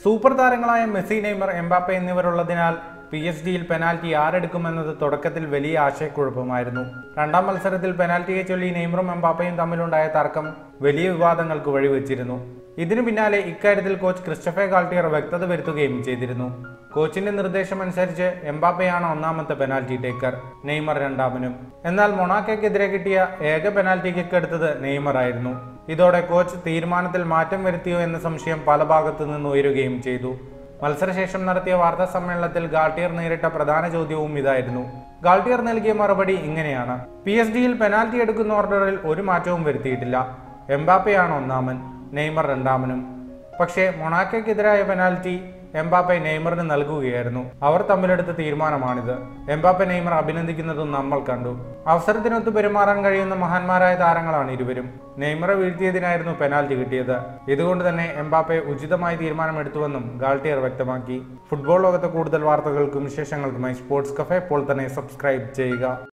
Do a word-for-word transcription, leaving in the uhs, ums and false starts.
Super താരങ്ങളായ Messi, Neymar, Mbappe എന്നിവരുള്ളതിനാൽ P S ഡിയിൽ പെനാൽറ്റി ആരെടുക്കുമെന്നത് തുടക്കത്തിൽ വലിയ ആശയക്കുഴപ്പമായിരുന്നു. രണ്ടാം മത്സരത്തിൽ പെനാൽറ്റിയെ ചൊല്ലി നെയ്മറും എംബാപ്പയും തമ്മിലുണ്ടായ തർക്കം വലിയ വിവാദങ്ങൾക്ക് വഴിവെച്ചിരുന്നു. ഇതിനു പിന്നാലെ ഇക്കാര്യത്തിൽ കോച്ച് ക്രിസ്റ്റഫെ ഗാൾട്ടിയർ വ്യക്തത വരുത്തുകയും ചെയ്തിരുന്നു. കോച്ചിന്റെ നിർദ്ദേശമനുസരിച്ച് എംബാപ്പയാണ് ഒന്നാമത്തെ പെനാൽറ്റി ടേക്കർ, നെയ്മർ രണ്ടാമനും. എന്നാൽ മൊണാക്കോയ്ക്കെതിരെ കിട്ടിയ ഏക പെനാൽറ്റി കിക്ക് എടുത്തത് നെയ്മർ ആയിരുന്നു. ഇതോടെ കോച്ച് തീരുമാനത്തിൽ മാറ്റം വരുത്തിയോ എന്ന സംശയം പല ഭാഗത്തു നിന്ന് ഉയരുകയും ചെയ്തു. മത്സരശേഷം നടത്തിയ വാർത്താ സമ്മേളനത്തിൽ ഗാൾട്ടിയർ നേരിട്ട പ്രധാന ചോദ്യവും ഇതായിരുന്നു. ഗാൾട്ടിയർ നൽകിയ മറുപടി ഇങ്ങനെയാണ്: പി എസ് ഡിയിൽ പെനാൽറ്റി എടുക്കുന്ന ഓർഡറിൽ ഒരു മാറ്റവും വരുത്തിയിട്ടില്ല. എംബാപ്പയാണ് ഒന്നാമൻ, നെയ്മർ രണ്ടാമനും. പക്ഷേ മൊണാക്കോയ്ക്കെതിരായ പെനാൽറ്റി എംബാപ്പെ നെയ്മറിന് നൽകുകയായിരുന്നു. അവർ തമ്മിലെടുത്ത തീരുമാനമാണിത്. എംബാപ്പെ നെയ്മർ അഭിനന്ദിക്കുന്നതും നമ്മൾ കണ്ടു. അവസരത്തിനൊത്ത് പെരുമാറാൻ കഴിയുന്ന മഹാന്മാരായ താരങ്ങളാണ് ഇരുവരും. നെയ്മറെ വീഴ്ത്തിയതിനായിരുന്നു പെനാൽറ്റി കിട്ടിയത്. ഇതുകൊണ്ട് തന്നെ എംബാപ്പെ ഉചിതമായ തീരുമാനമെടുത്തുവെന്നും ഗാൾട്ടിയർ വ്യക്തമാക്കി. ഫുട്ബോൾ ലോകത്തെ കൂടുതൽ വാർത്തകൾക്കും വിശേഷങ്ങൾക്കുമായി സ്പോർട്സ് കഫേ ഇപ്പോൾ തന്നെ സബ്സ്ക്രൈബ് ചെയ്യുക.